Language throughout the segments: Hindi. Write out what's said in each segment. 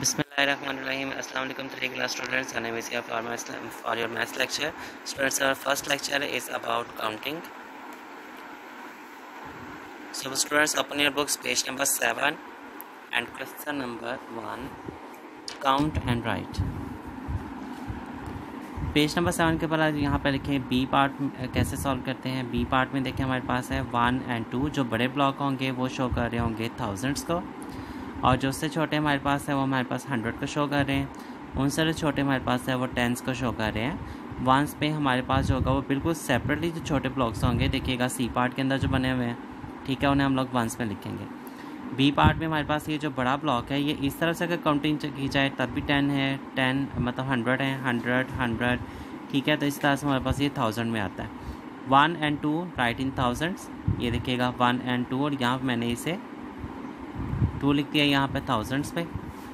Bismillahirrahmanirrahim. Assalamu alaikum to class students. My name is here for your maths lecture. Students, our first lecture is about counting. So students, open your books, page number 7 and question number 1. Count and write. Page number 7 के बाद यहाँ पर लिखें बी पार्ट कैसे सॉल्व करते हैं। बी पार्ट में देखें हमारे पास है 1 and 2। जो बड़े ब्लॉक होंगे वो शो कर रहे होंगे थाउजेंड्स को, और जो उससे छोटे हमारे पास है वो हमारे पास 100 को शो कर रहे हैं। उनसे जो छोटे हमारे पास है वो टेंस को शो कर रहे हैं। वंस पे हमारे पास जो होगा वो बिल्कुल सेपरेटली जो छोटे ब्लॉक्स होंगे देखिएगा सी पार्ट के अंदर जो बने हुए हैं, ठीक है, उन्हें हम लोग वंस में लिखेंगे। बी पार्ट में हमारे पास ये जो बड़ा ब्लॉक है ये इस तरह से अगर काउंटिंग की जाए तब भी 10 है, 10 मतलब 100 है, 100, ठीक है। तो इस तरह से हमारे पास ये 1000 में आता है। 1 and 2 राइट इन थाउजेंड्स, ये देखिएगा 1 and 2, और यहाँ पर मैंने इसे 2 लिख दिया यहाँ पे थाउजेंड्स पे।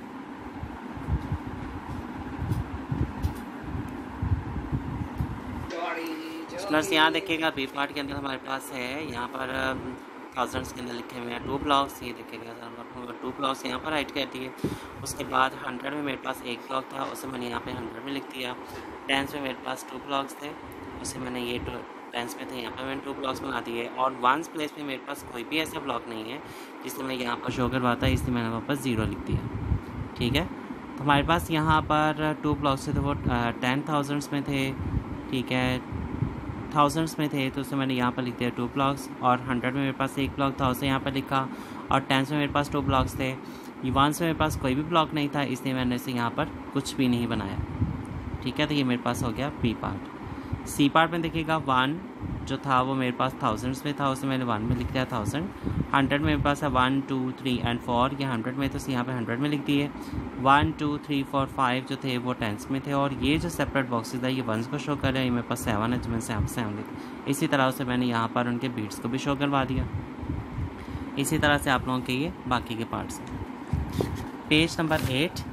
स्टूडेंट्स यहाँ देखिएगा बी पार्ट के अंदर हमारे पास है यहाँ पर थाउजेंड्स के अंदर लिखे हुए हैं 2 ब्लॉक्स। ये देखिएगा 2 ब्लॉक्स यहाँ पर राइट कर दिए। उसके बाद 100 में मेरे पास एक ब्लॉक था, उसे मैंने यहाँ पे 100 में लिख दिया। टेंस में मेरे पास 2 ब्लॉक्स थे, उसे मैंने ये टेंस में थे यहाँ पर मैंने 2 ब्लॉक्स बना दिए। और वंस प्लेस में मेरे पास कोई भी ऐसा ब्लॉक नहीं है जिससे मैं यहाँ पर शो करवाता, इसलिए मैंने वापस 0 लिख दिया, ठीक है। तो हमारे पास यहाँ पर 2 ब्लॉक्स थे, तो वो 10,000s में थे, ठीक है, थाउजेंड्स में थे, तो उसे मैंने यहाँ पर लिख दिया 2 ब्लॉक्स। और 100 में मेरे पास एक ब्लॉक था, उसे यहाँ पर लिखा। और टेंस में मेरे पास 2 ब्लॉक्स थे। वंस में मेरे पास कोई भी ब्लॉक नहीं था, इसलिए मैंने इसे यहाँ पर कुछ भी नहीं बनाया, ठीक है। तो ये मेरे पास हो गया बी पार्ट। सी पार्ट में देखिएगा 1 जो था वो मेरे पास थाउजेंड्स में था, उसे मैंने 1 में लिख दिया 1000। 100 में मेरे पास है 1, 2, 3 and 4, ये 100 में, तो यहाँ पे 100 में लिख दिए। 1, 2, 3, 4, 5 जो थे वो टेंस में थे। और ये जो सेपरेट बॉक्सेस है ये वंस को शो कर रहे हैं। ये मेरे पास 7 है, जो मैंने 7 लिख। इसी तरह से मैंने यहाँ पर उनके बीट्स को भी शो करवा दिया। इसी तरह से आप लोगों के ये बाकी के पार्ट्स हैं। पेज नंबर 8,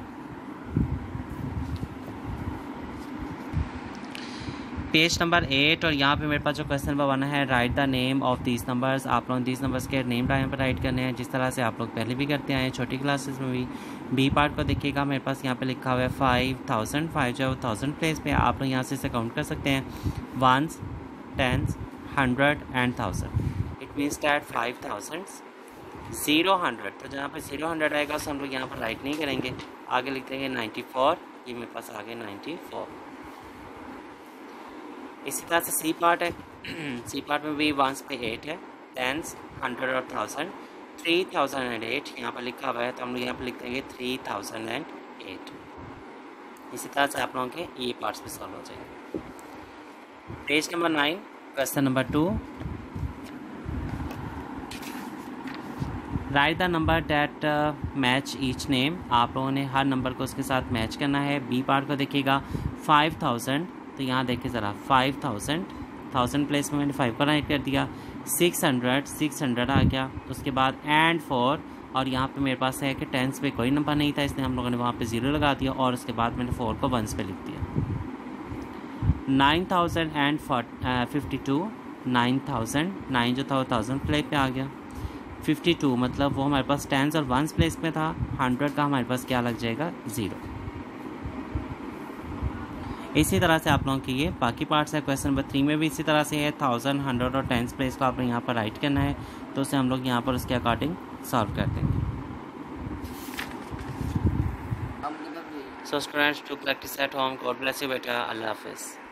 पेज नंबर 8, और यहाँ पे मेरे पास जो क्वेश्चन नंबर 1 है, write the name of these numbers. आप लोग दीज नंबर्स के नेम यहाँ पर राइट करने हैं, जिस तरह से आप लोग पहले भी करते आए हैं छोटी क्लासेस में भी। बी पार्ट को देखिएगा मेरे पास यहाँ पे लिखा हुआ है 5000। 5 जो है वो 1000 प्लेस पे। आप लोग यहाँ से इसे काउंट कर सकते हैं, ones, tens, 100 and 1000। It means that 5000, 0, 100। तो जहाँ पर 0, 100 आएगा उसे हम लोग यहाँ पर राइट नहीं करेंगे, आगे लिख देंगे 94। ये मेरे पास आगे 94। इसी तरह से सी पार्ट है। सी पार्ट में भी वंस पे 8 है, टेंस, 100 और 1000। 3008 यहाँ पर लिखा हुआ है, तो हम लोग यहाँ पर लिख देंगे 3008। इसी तरह से आप लोगों के ये पार्ट्स भी सॉल्व हो जाएंगे। Page number 9, question number 2, write the number that match each name. आप लोगों ने हर नंबर को उसके साथ मैच करना है। बी पार्ट को देखिएगा 5000, तो यहाँ देखिए ज़रा 5000, 1000 प्लेस में मैंने 5 को राइट कर दिया। 600 आ गया। उसके बाद एंड 4, और यहाँ पे मेरे पास है कि टेंस पे कोई नंबर नहीं था, इसलिए हम लोगों ने वहाँ पे 0 लगा दिया। और उसके बाद मैंने 4 को वंस पे लिख दिया। 9052, 9000, 9 जो था वो 1000 प्लेस पे आ गया। 52 मतलब वो हमारे पास टेंस और वंस प्लेस में था। 100 का हमारे पास क्या लग जाएगा, 0। इसी तरह से आप लोगों के ये बाकी पार्ट्स है। क्वेश्चन नंबर 3 में भी इसी तरह से है, 1000, 100 और 10 प्लेस को आप लोग यहाँ पर राइट करना है, तो उसे हम लोग यहाँ पर उसके अकॉर्डिंग सॉल्व कर देंगे। So students, to practice at home. God bless you बेटा। अल्लाह हाफिज़।